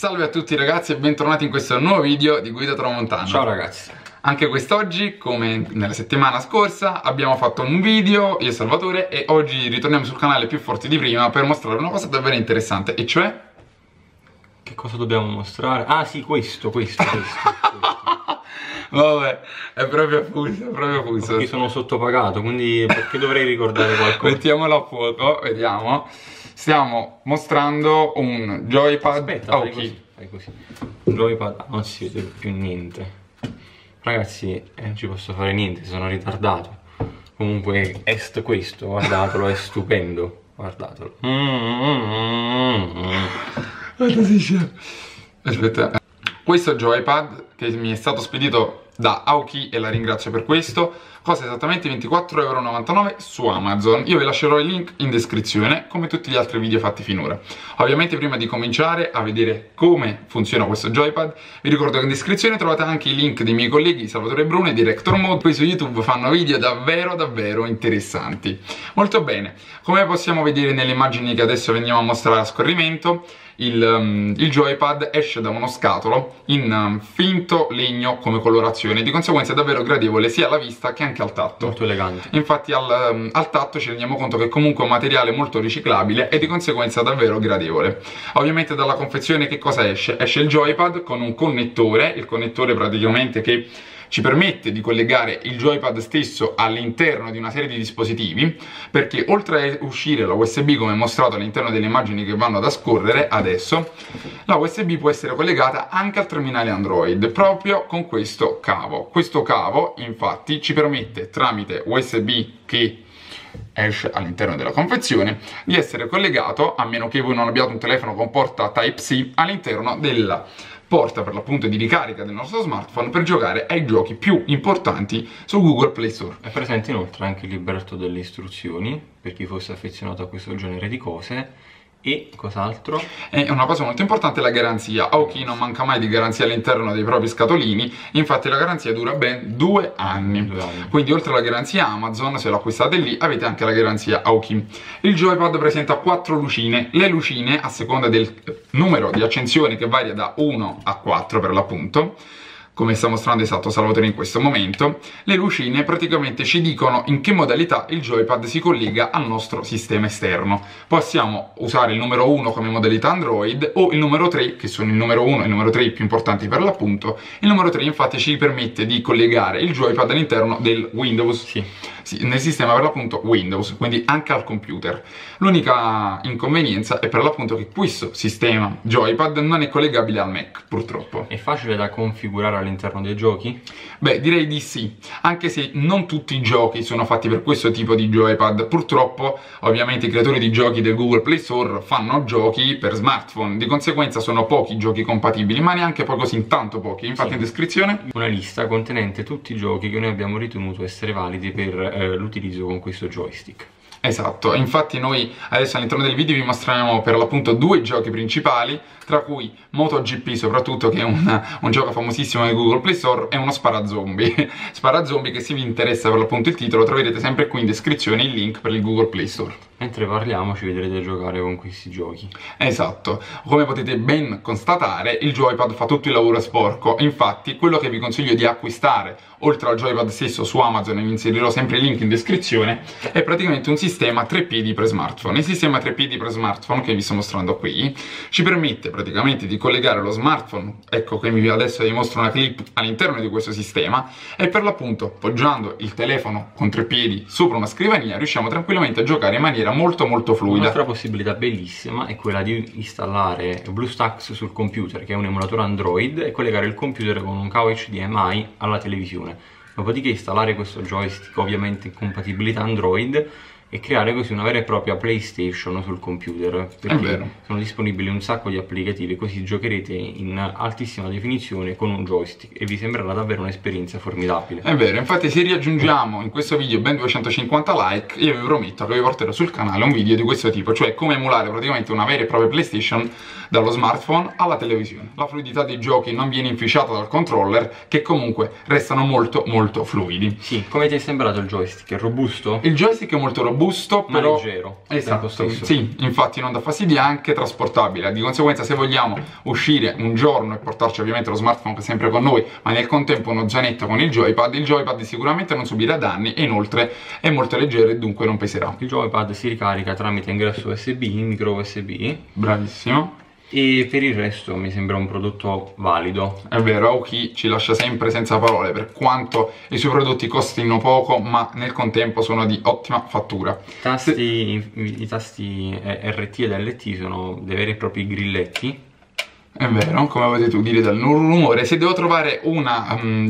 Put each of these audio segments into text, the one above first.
Salve a tutti ragazzi e bentornati in questo nuovo video di Guida Tramontana. Ciao ragazzi. Anche quest'oggi, come nella settimana scorsa, abbiamo fatto un video, io e Salvatore, e oggi ritorniamo sul canale più forti di prima per mostrare una cosa davvero interessante, e cioè... Che cosa dobbiamo mostrare? Ah sì, questo. Vabbè, è proprio fuso, Perché sono sottopagato, quindi perché dovrei ricordare qualcosa? Mettiamolo a fuoco, vediamo. Stiamo mostrando un joypad. Aspetta, fai così. Un joypad, non si vede più niente. Ragazzi, non ci posso fare niente, sono ritardato. Comunque, questo, guardatelo, è stupendo. Guardatelo. Aspetta. Questo joypad che mi è stato spedito da Aoki, e la ringrazio per questo, costa esattamente 24,99 € su Amazon. Io vi lascerò il link in descrizione, come tutti gli altri video fatti finora. Ovviamente prima di cominciare a vedere come funziona questo joypad, vi ricordo che in descrizione trovate anche i link dei miei colleghi Salvatore Bruno e Director Mode. Qui su YouTube fanno video davvero interessanti. Molto bene, come possiamo vedere nelle immagini che adesso veniamo a mostrare a scorrimento, il joypad esce da uno scatolo in finto legno come colorazione, di conseguenza è davvero gradevole sia alla vista che anche al tatto. Molto elegante. Infatti al tatto ci rendiamo conto che comunque è un materiale molto riciclabile e di conseguenza davvero gradevole. Ovviamente dalla confezione che cosa esce? Esce il joypad con un connettore, il connettore praticamente che ci permette di collegare il joypad stesso all'interno di una serie di dispositivi, perché oltre a uscire la USB come mostrato all'interno delle immagini che vanno ad scorrere adesso, la USB può essere collegata anche al terminale Android proprio con questo cavo. Questo cavo infatti ci permette, tramite USB che esce all'interno della confezione, di essere collegato, a meno che voi non abbiate un telefono con porta Type-C, all'interno della porta per l'appunto di ricarica del nostro smartphone per giocare ai giochi più importanti su Google Play Store. È presente inoltre anche il libretto delle istruzioni per chi fosse affezionato a questo genere di cose. E cos'altro? E una cosa molto importante è la garanzia. Aoki non manca mai di garanzia all'interno dei propri scatolini, infatti la garanzia dura ben 2 anni. Quindi oltre alla garanzia Amazon, se lo acquistate lì, avete anche la garanzia Aoki. Il joypad presenta 4 lucine, le lucine a seconda del numero di accensione che varia da 1 a 4 per l'appunto, come sta mostrando esatto Salvatore in questo momento. Le lucine praticamente ci dicono in che modalità il joypad si collega al nostro sistema esterno. Possiamo usare il numero 1 come modalità Android o il numero 3, che sono il numero 1 e il numero 3 più importanti per l'appunto. Il numero 3 infatti ci permette di collegare il joypad all'interno del Windows, nel sistema per l'appunto Windows, quindi anche al computer. L'unica inconvenienza è per l'appunto che questo sistema joypad non è collegabile al Mac, purtroppo. È facile da configurare all'interno dei giochi? Beh, direi di sì, anche se non tutti i giochi sono fatti per questo tipo di joypad. Purtroppo, ovviamente, i creatori di giochi del Google Play Store fanno giochi per smartphone, di conseguenza sono pochi i giochi compatibili, ma neanche poi così tanto pochi. Infatti in descrizione una lista contenente tutti i giochi che noi abbiamo ritenuto essere validi per l'utilizzo con questo joystick. Esatto, infatti noi adesso all'interno del video vi mostriamo per l'appunto 2 giochi principali, tra cui MotoGP soprattutto, che è un gioco famosissimo del Google Play Store, e uno Sparazombie. Sparazombie, che se vi interessa per l'appunto il titolo troverete sempre qui in descrizione il link per il Google Play Store. Mentre parliamo ci vedrete giocare con questi giochi. Esatto, come potete ben constatare il joypad fa tutto il lavoro sporco. Infatti quello che vi consiglio di acquistare, oltre al joypad stesso su Amazon, e vi inserirò sempre il link in descrizione, è praticamente un sistema 3 piedi per smartphone. Il sistema 3 piedi per smartphone che vi sto mostrando qui ci permette praticamente di collegare lo smartphone, ecco che adesso vi mostro una clip all'interno di questo sistema, e per l'appunto poggiando il telefono con 3 piedi sopra una scrivania riusciamo tranquillamente a giocare in maniera molto fluida. Un'altra possibilità bellissima è quella di installare BlueStacks sul computer, che è un emulatore Android, e collegare il computer con un cavo HDMI alla televisione. Dopodiché installare questo joystick, ovviamente in compatibilità Android, e creare così una vera e propria PlayStation sul computer, perché sono disponibili un sacco di applicativi, così giocherete in altissima definizione con un joystick e vi sembrerà davvero un'esperienza formidabile. È vero, infatti se raggiungiamo in questo video ben 250 like, io vi prometto che vi porterò sul canale un video di questo tipo, cioè come emulare praticamente una vera e propria PlayStation dallo smartphone alla televisione. La fluidità dei giochi non viene inficiata dal controller, che comunque restano molto molto fluidi. Sì, come ti è sembrato il joystick? È robusto? Il joystick è molto robusto, ma però leggero. Esatto, sì, infatti non dà fastidio, è anche trasportabile. Di conseguenza, se vogliamo uscire un giorno e portarci ovviamente lo smartphone sempre con noi, ma nel contempo uno zainetto con il joypad sicuramente non subirà danni e inoltre è molto leggero e dunque non peserà. Il joypad si ricarica tramite ingresso USB, micro USB. Bravissimo. E per il resto mi sembra un prodotto valido. È vero, Aoki ci lascia sempre senza parole, per quanto i suoi prodotti costino poco, ma nel contempo sono di ottima fattura. I tasti RT ed LT sono dei veri e propri grilletti. È vero, come potete udire dal rumore. Se devo trovare un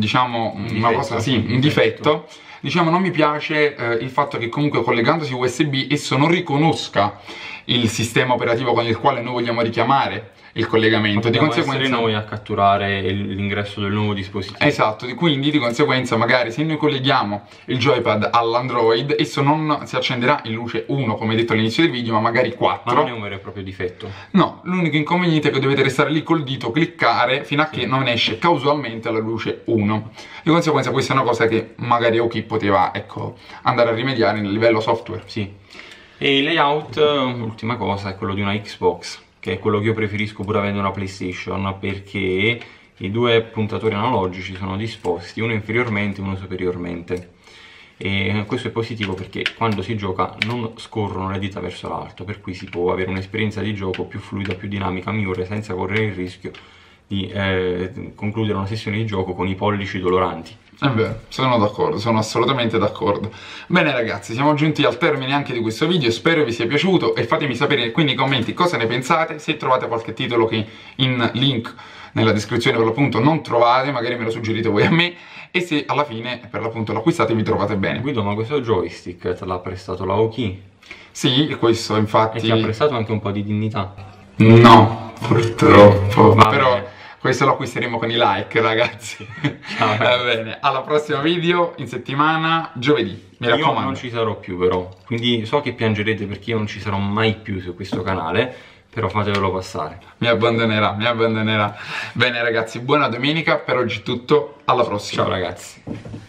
difetto, diciamo, non mi piace il fatto che comunque collegandosi USB esso non riconosca il sistema operativo con il quale noi vogliamo richiamare il collegamento. Di conseguenza essere noi a catturare l'ingresso del nuovo dispositivo. Esatto, quindi di conseguenza magari se noi colleghiamo il joypad all'Android, esso non si accenderà in luce 1 come detto all'inizio del video, ma magari 4. Ma non è un vero e proprio difetto. No, l'unico inconveniente è che dovete restare lì col dito, cliccare fino a che non esce casualmente alla luce 1. Di conseguenza questa è una cosa che magari Aoki poteva, ecco, andare a rimediare nel livello software. Sì. E il layout, ultima cosa, è quello di una Xbox, che è quello che io preferisco pur avendo una PlayStation, perché i due puntatori analogici sono disposti uno inferiormente e uno superiormente. E questo è positivo perché quando si gioca non scorrono le dita verso l'alto, per cui si può avere un'esperienza di gioco più fluida, più dinamica, migliore, senza correre il rischio di concludere una sessione di gioco con i pollici doloranti. È vero, sono d'accordo, sono assolutamente d'accordo. Bene ragazzi, siamo giunti al termine anche di questo video, spero vi sia piaciuto e fatemi sapere qui nei commenti cosa ne pensate, se trovate qualche titolo che in link nella descrizione per l'appunto non trovate, magari me lo suggerite voi a me, e se alla fine per l'appunto l'acquistate vi trovate bene. Guido, ma questo joystick te l'ha prestato la Aoki? Sì, questo infatti... E ti ha prestato anche un po' di dignità? No, purtroppo, però... Questo lo acquisteremo con i like, ragazzi. Ciao. Va bene, alla prossima video in settimana, giovedì. Mi raccomando. Io non ci sarò più però, quindi so che piangerete perché io non ci sarò mai più su questo canale, però fatevelo passare. Mi abbandonerà, mi abbandonerà. Bene ragazzi, buona domenica, per oggi è tutto, alla prossima. Ciao ragazzi.